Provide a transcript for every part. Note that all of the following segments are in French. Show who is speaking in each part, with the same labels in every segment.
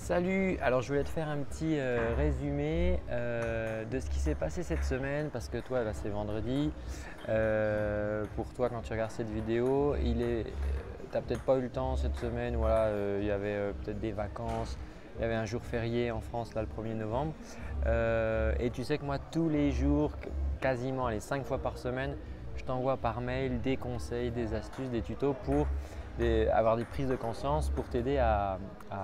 Speaker 1: Salut, alors je voulais te faire un petit résumé de ce qui s'est passé cette semaine parce que toi là c'est vendredi. Pour toi quand tu regardes cette vidéo, tu n'as peut-être pas eu le temps cette semaine, voilà, il y avait peut-être des vacances, il y avait un jour férié en France là le 1er novembre. Et tu sais que moi tous les jours, quasiment les 5 fois par semaine, je t'envoie par mail des conseils, des astuces, des tutos pour avoir des prises de conscience pour t'aider à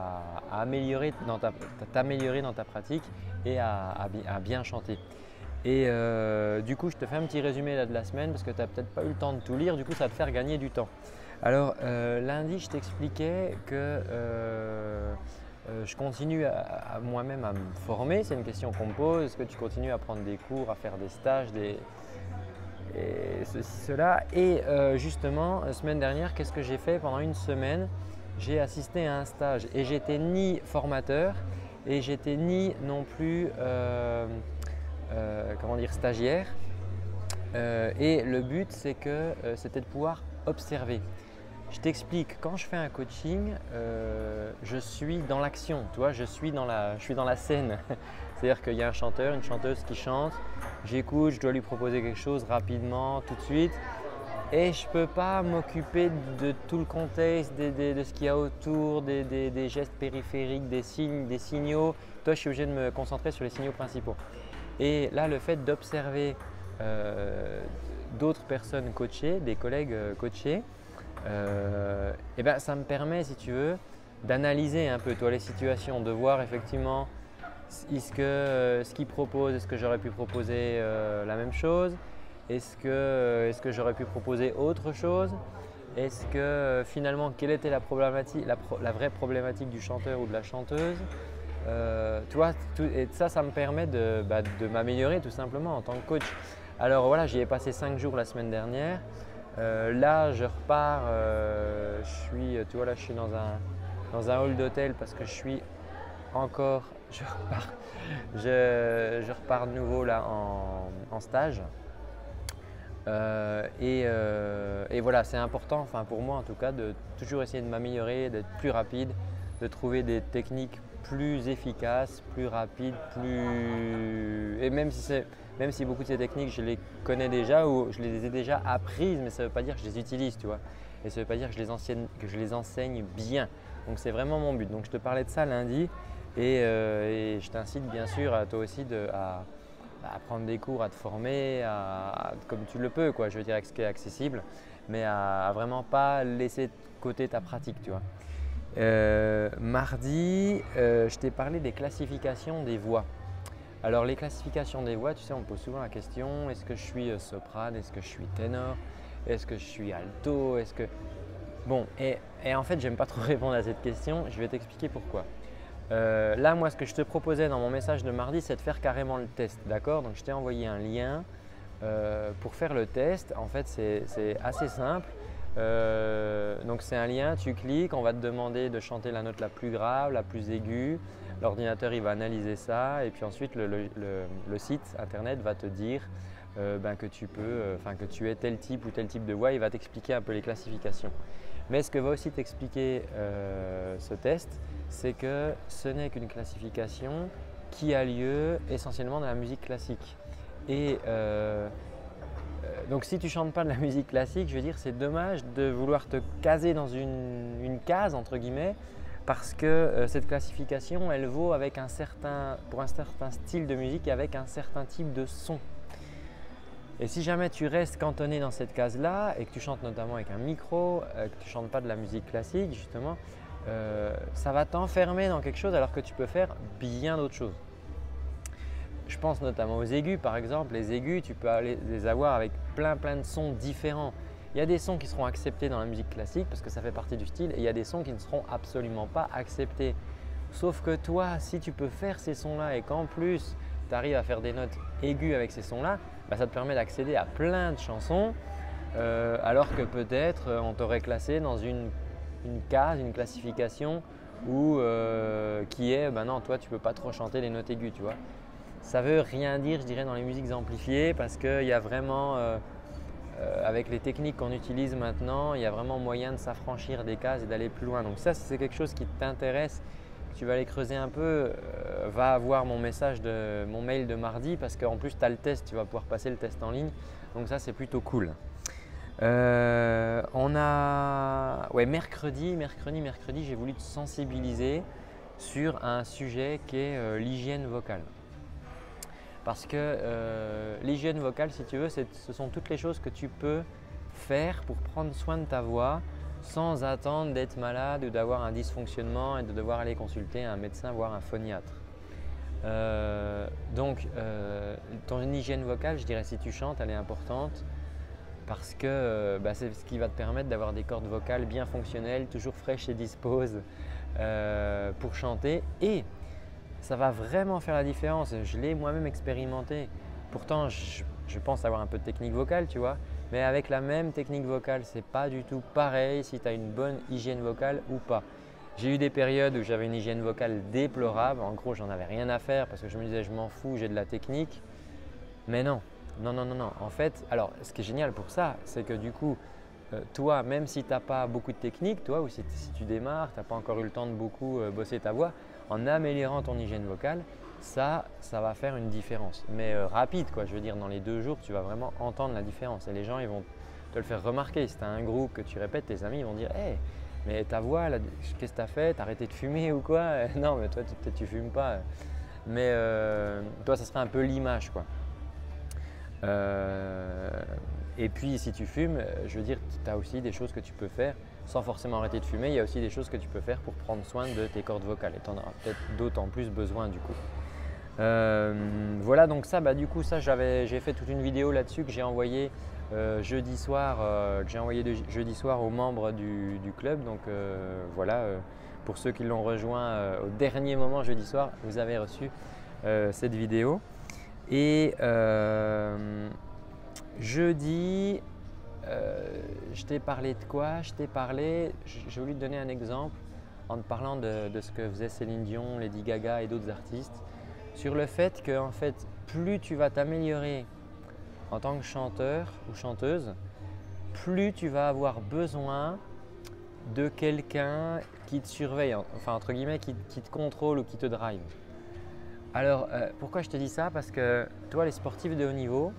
Speaker 1: t'améliorer dans ta pratique et à bien chanter. Et du coup, je te fais un petit résumé là, de la semaine parce que tu n'as peut-être pas eu le temps de tout lire, du coup ça va te faire gagner du temps. Alors lundi, je t'expliquais que je continue moi-même à me former, c'est une question qu'on me pose. Est-ce que tu continues à prendre des cours, à faire des stages, et ceci, cela. Et justement, la semaine dernière, qu'est-ce que j'ai fait pendant une semaine? J'ai assisté à un stage et j'étais ni formateur et j'étais ni non plus comment dire, stagiaire. Et le but, c'est que c'était de pouvoir observer. Je t'explique, quand je fais un coaching, je suis dans l'action, tu vois, je suis dans la scène. C'est-à-dire qu'il y a un chanteur, une chanteuse qui chante, j'écoute, je dois lui proposer quelque chose rapidement, tout de suite. Et je ne peux pas m'occuper de tout le contexte, de ce qu'il y a autour, des gestes périphériques, des signes, des signaux. Toi, je suis obligé de me concentrer sur les signaux principaux. Et là, le fait d'observer d'autres personnes coachées, des collègues coachés, et ben, ça me permet, si tu veux, d'analyser un peu toi, les situations, de voir effectivement ce qu'ils proposent, est-ce que j'aurais pu proposer la même chose, est-ce que j'aurais pu proposer autre chose, est-ce que finalement quelle était la problématique, la vraie problématique du chanteur ou de la chanteuse. Tu vois, et ça me permet de m'améliorer tout simplement en tant que coach. Alors voilà, j'y ai passé 5 jours la semaine dernière. Là, je repars, tu vois, là, je suis dans un hall d'hôtel parce que je suis encore, je repars de nouveau là en stage. Et voilà, c'est important, enfin pour moi en tout cas, de toujours essayer de m'améliorer, d'être plus rapide, de trouver des techniques plus efficaces, plus rapides, et même si beaucoup de ces techniques je les connais déjà ou je les ai déjà apprises, mais ça ne veut pas dire que je les utilise, tu vois. Et ça ne veut pas dire que je les enseigne bien. Donc c'est vraiment mon but. Donc je te parlais de ça lundi et je t'incite bien sûr à toi aussi à prendre des cours, à te former, comme tu le peux, quoi, je veux dire, avec ce qui est accessible, mais à vraiment pas laisser de côté ta pratique, tu vois. Mardi, je t'ai parlé des classifications des voix. Alors les classifications des voix, tu sais, on me pose souvent la question, est-ce que je suis soprane, est-ce que je suis ténor, est-ce que je suis alto, Bon, et en fait, j'aime pas trop répondre à cette question, je vais t'expliquer pourquoi. Là, moi, ce que je te proposais dans mon message de mardi, c'est de faire carrément le test, d'accord? Donc, je t'ai envoyé un lien pour faire le test. En fait, c'est assez simple. Donc, c'est un lien, tu cliques, on va te demander de chanter la note la plus grave, la plus aiguë. L'ordinateur, il va analyser ça et puis ensuite, le site internet va te dire que que tu es tel type ou tel type de voix. Il va t'expliquer un peu les classifications. Mais ce que va aussi t'expliquer ce test, c'est que ce n'est qu'une classification qui a lieu essentiellement dans la musique classique. Et donc si tu ne chantes pas de la musique classique, je veux dire, c'est dommage de vouloir te caser dans une case, entre guillemets, parce que cette classification, elle vaut pour un certain style de musique et avec un certain type de son. Et si jamais tu restes cantonné dans cette case-là et que tu chantes notamment avec un micro, que tu ne chantes pas de la musique classique justement, ça va t'enfermer dans quelque chose alors que tu peux faire bien d'autres choses. Je pense notamment aux aigus par exemple. Les aigus, tu peux les avoir avec plein de sons différents. Il y a des sons qui seront acceptés dans la musique classique parce que ça fait partie du style et il y a des sons qui ne seront absolument pas acceptés. Sauf que toi, si tu peux faire ces sons-là et qu'en plus tu arrives à faire des notes aiguës avec ces sons-là, ça te permet d'accéder à plein de chansons alors que peut-être on t'aurait classé dans une case, une classification qui est non, toi tu ne peux pas trop chanter les notes aiguës, tu vois. Ça veut rien dire, je dirais, dans les musiques amplifiées parce qu'il y a vraiment, avec les techniques qu'on utilise maintenant, il y a vraiment moyen de s'affranchir des cases et d'aller plus loin. Donc ça, si c'est quelque chose qui t'intéresse tu vas aller creuser un peu, va avoir mon mail de mardi parce qu'en plus tu as le test, tu vas pouvoir passer le test en ligne. Donc ça c'est plutôt cool. On a mercredi, j'ai voulu te sensibiliser sur un sujet qui est l'hygiène vocale. Parce que l'hygiène vocale, si tu veux, ce sont toutes les choses que tu peux faire pour prendre soin de ta voix sans attendre d'être malade ou d'avoir un dysfonctionnement et de devoir aller consulter un médecin, voire un phoniatre. Donc, ton hygiène vocale, je dirais, si tu chantes, elle est importante parce que c'est ce qui va te permettre d'avoir des cordes vocales bien fonctionnelles, toujours fraîches et disposes pour chanter. Et ça va vraiment faire la différence. Je l'ai moi-même expérimenté. Pourtant, je pense avoir un peu de technique vocale, tu vois. Mais avec la même technique vocale, c'est pas du tout pareil si tu as une bonne hygiène vocale ou pas. J'ai eu des périodes où j'avais une hygiène vocale déplorable. En gros, j'en avais rien à faire parce que je me disais je m'en fous, j'ai de la technique. Mais non. En fait, alors ce qui est génial pour ça, c'est que du coup, toi, même si tu n'as pas beaucoup de technique, toi, ou si tu démarres, tu n'as pas encore eu le temps de beaucoup bosser ta voix, en améliorant ton hygiène vocale, ça va faire une différence. Mais rapide, quoi. Je veux dire, dans les 2 jours, tu vas vraiment entendre la différence. Et les gens, ils vont te le faire remarquer. Si tu as un groupe que tu répètes, tes amis ils vont dire hey, mais ta voix, qu'est-ce que tu as fait? Tu as arrêté de fumer ou quoi? Non, mais toi, tu ne fumes pas. Mais toi, ça serait un peu l'image, quoi. Et puis, si tu fumes, je veux dire, tu as aussi des choses que tu peux faire sans forcément arrêter de fumer. Il y a aussi des choses que tu peux faire pour prendre soin de tes cordes vocales. Et tu en auras peut-être d'autant plus besoin du coup. Voilà, donc ça, du coup, ça, j'ai fait toute une vidéo là-dessus que j'ai envoyée jeudi soir aux membres du club. Donc voilà, pour ceux qui l'ont rejoint au dernier moment jeudi soir, vous avez reçu cette vidéo. Et jeudi, je t'ai parlé de quoi? J'ai voulu te donner un exemple en te parlant de ce que faisait Céline Dion, Lady Gaga et d'autres artistes, sur le fait que en fait, plus tu vas t'améliorer en tant que chanteur ou chanteuse, plus tu vas avoir besoin de quelqu'un qui te surveille, enfin entre guillemets, qui te contrôle ou qui te drive. Alors, pourquoi je te dis ça? Parce que toi, les sportifs de haut niveau,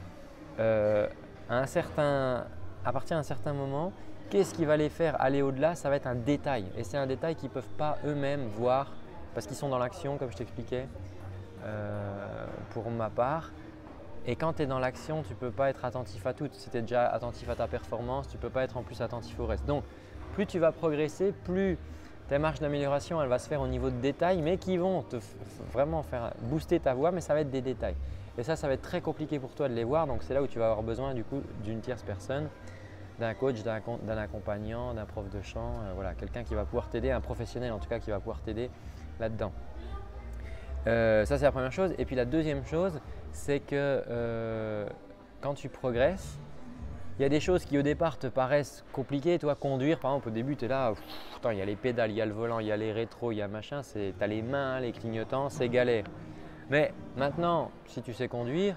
Speaker 1: à partir d'un certain moment, qu'est-ce qui va les faire aller au-delà? Ça va être un détail. Et c'est un détail qu'ils ne peuvent pas eux-mêmes voir parce qu'ils sont dans l'action, comme je t'expliquais pour ma part. Et quand tu es dans l'action, tu ne peux pas être attentif à tout. Si tu es déjà attentif à ta performance, tu ne peux pas être en plus attentif au reste. Donc, plus tu vas progresser, plus ta marge d'amélioration, elle va se faire au niveau de détails, mais qui vont vraiment faire booster ta voix, mais ça va être des détails. Et ça va être très compliqué pour toi de les voir. Donc, c'est là où tu vas avoir besoin du coup d'une tierce personne, d'un coach, d'un accompagnant, d'un prof de chant, voilà, quelqu'un qui va pouvoir t'aider, un professionnel en tout cas qui va pouvoir t'aider là-dedans. Ça, c'est la première chose. Et puis la deuxième chose, c'est que quand tu progresses, il y a des choses qui au départ te paraissent compliquées. Toi, conduire, par exemple, au début, tu es là, il y a les pédales, il y a le volant, il y a les rétros, il y a machin, tu as les mains, les clignotants, c'est galère. Mais maintenant, si tu sais conduire,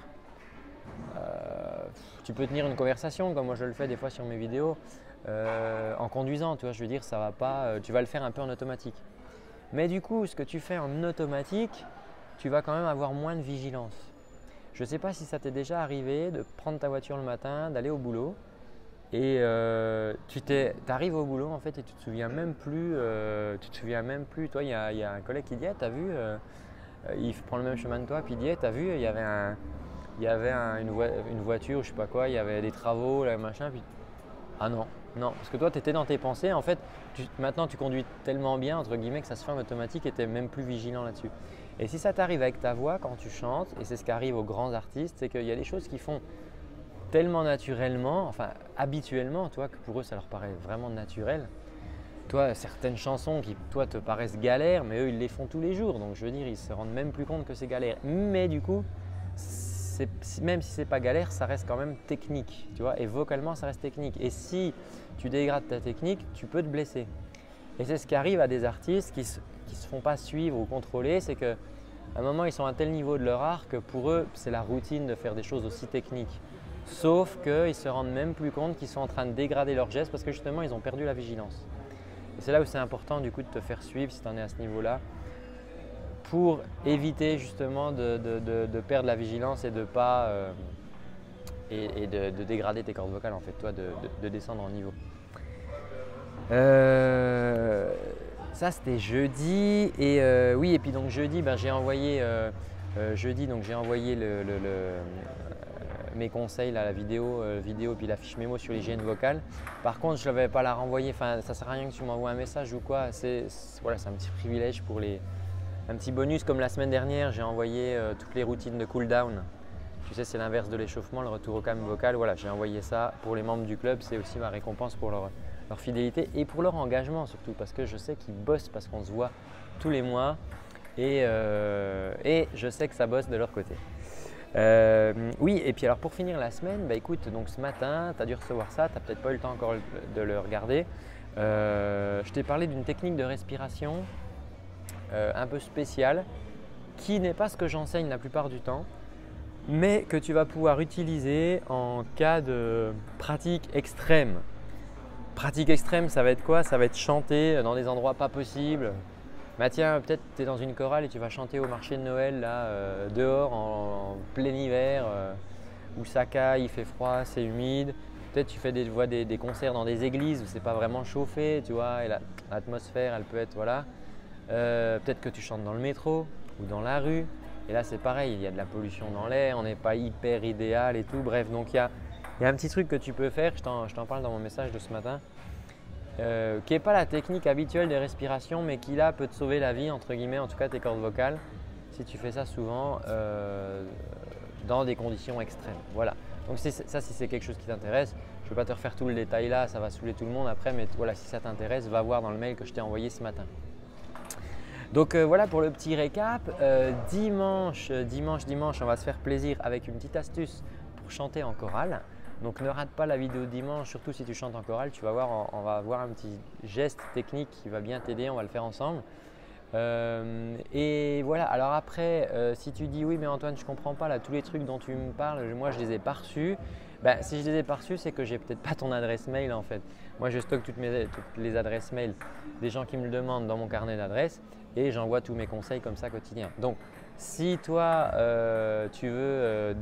Speaker 1: tu peux tenir une conversation, comme moi je le fais des fois sur mes vidéos, en conduisant. Tu vois, je veux dire, ça va pas, tu vas le faire un peu en automatique. Mais du coup, ce que tu fais en automatique, tu vas quand même avoir moins de vigilance. Je ne sais pas si ça t'est déjà arrivé de prendre ta voiture le matin, d'aller au boulot et tu arrives au boulot en fait et tu ne te souviens même plus. Toi, il y a un collègue qui dit hey, « t'as vu il prend le même chemin que toi, puis il dit hey, « t'as vu, il y avait une voiture, je sais pas quoi, il y avait des travaux, là, machin. » Puis ah non, parce que toi, tu étais dans tes pensées. En fait, maintenant, tu conduis tellement bien, entre guillemets, que ça se fait en automatique et tu n'es même plus vigilant là-dessus. Et si ça t'arrive avec ta voix quand tu chantes, et c'est ce qui arrive aux grands artistes, c'est qu'il y a des choses qui font tellement naturellement, enfin habituellement, toi, que pour eux, ça leur paraît vraiment naturel. Toi, certaines chansons qui, toi, te paraissent galères, mais eux, ils les font tous les jours. Donc, je veux dire, ils ne se rendent même plus compte que c'est galère. Mais du coup, même si ce n'est pas galère, ça reste quand même technique, tu vois, et vocalement, ça reste technique. Et si tu dégrades ta technique, tu peux te blesser. Et c'est ce qui arrive à des artistes qui ne se font pas suivre ou contrôler, c'est qu'à un moment, ils sont à un tel niveau de leur art que pour eux, c'est la routine de faire des choses aussi techniques. Sauf qu'ils ne se rendent même plus compte qu'ils sont en train de dégrader leurs gestes parce que justement, ils ont perdu la vigilance. C'est là où c'est important du coup de te faire suivre si tu en es à ce niveau-là, pour éviter justement de perdre la vigilance et de pas et de dégrader tes cordes vocales en fait, toi de descendre en niveau. Ça c'était jeudi et oui, et puis donc jeudi j'ai envoyé mes conseils, là, la vidéo puis la fiche mémo sur l'hygiène vocale. Par contre, je ne vais pas la renvoyer, enfin, ça ne sert à rien que tu m'envoies un message ou quoi. Voilà, c'est un petit privilège pour un petit bonus comme la semaine dernière, j'ai envoyé toutes les routines de cool down. Tu sais, c'est l'inverse de l'échauffement, le retour au calme vocal. Voilà, j'ai envoyé ça pour les membres du club. C'est aussi ma récompense pour leur fidélité et pour leur engagement surtout, parce que je sais qu'ils bossent parce qu'on se voit tous les mois et je sais que ça bosse de leur côté. Oui, et puis alors pour finir la semaine, écoute, donc ce matin, tu as dû recevoir ça, tu n'as peut-être pas eu le temps encore de le regarder. Je t'ai parlé d'une technique de respiration un peu spéciale qui n'est pas ce que j'enseigne la plupart du temps, mais que tu vas pouvoir utiliser en cas de pratique extrême. Pratique extrême, ça va être quoi? Ça va être chanter dans des endroits pas possibles. Tiens, peut-être tu es dans une chorale et tu vas chanter au marché de Noël là, dehors en plein hiver où ça caille, il fait froid, c'est humide. Peut-être tu fais des concerts dans des églises où c'est pas vraiment chauffé, tu vois, et l'atmosphère elle peut être voilà. Peut-être que tu chantes dans le métro ou dans la rue. Et là c'est pareil, il y a de la pollution dans l'air, on n'est pas hyper idéal et tout. Bref, donc il y a un petit truc que tu peux faire, je t'en parle dans mon message de ce matin. Qui n'est pas la technique habituelle de respiration, mais qui là peut te sauver la vie, entre guillemets, en tout cas tes cordes vocales, si tu fais ça souvent dans des conditions extrêmes. Voilà. Donc ça, si c'est quelque chose qui t'intéresse, je ne vais pas te refaire tout le détail là, ça va saouler tout le monde après, mais voilà, si ça t'intéresse, va voir dans le mail que je t'ai envoyé ce matin. Donc voilà pour le petit récap. Dimanche, on va se faire plaisir avec une petite astuce pour chanter en chorale. Donc ne rate pas la vidéo dimanche, surtout si tu chantes en chorale, tu vas voir, on va avoir un petit geste technique qui va bien t'aider, on va le faire ensemble. Et voilà, alors après, si tu dis oui mais Antoine je ne comprends pas là, tous les trucs dont tu me parles, moi je les ai pas reçus. Si je les ai pas reçus, c'est que j'ai peut-être pas ton adresse mail en fait. Moi je stocke toutes les adresses mail des gens qui me le demandent dans mon carnet d'adresses et j'envoie tous mes conseils comme ça quotidien. Donc si toi tu veux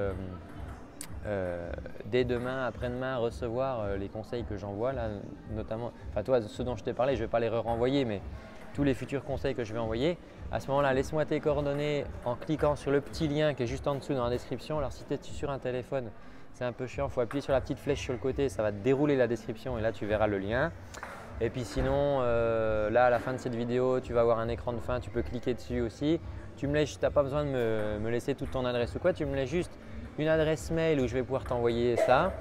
Speaker 1: dès demain, après-demain, recevoir les conseils que j'envoie, là, notamment, enfin toi, ceux dont je t'ai parlé, je ne vais pas les renvoyer, mais tous les futurs conseils que je vais envoyer. À ce moment-là, laisse-moi tes coordonnées en cliquant sur le petit lien qui est juste en dessous dans la description. Alors si tu es sur un téléphone, c'est un peu chiant, il faut appuyer sur la petite flèche sur le côté, ça va te dérouler la description et là tu verras le lien. Et puis sinon, là à la fin de cette vidéo, tu vas avoir un écran de fin, tu peux cliquer dessus aussi. Tu n'as pas besoin de me laisser toute ton adresse ou quoi, tu me laisses juste une adresse mail où je vais pouvoir t'envoyer ça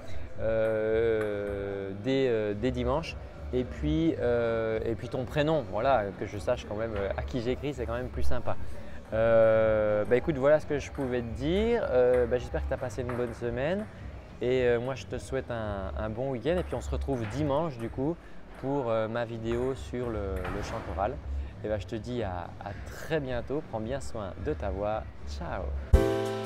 Speaker 1: dès dimanche et puis ton prénom, voilà, que je sache quand même à qui j'écris, c'est quand même plus sympa. Écoute, voilà ce que je pouvais te dire. J'espère que tu as passé une bonne semaine et moi je te souhaite un bon week-end et puis on se retrouve dimanche du coup pour ma vidéo sur le chant choral. Et je te dis à très bientôt, prends bien soin de ta voix, ciao.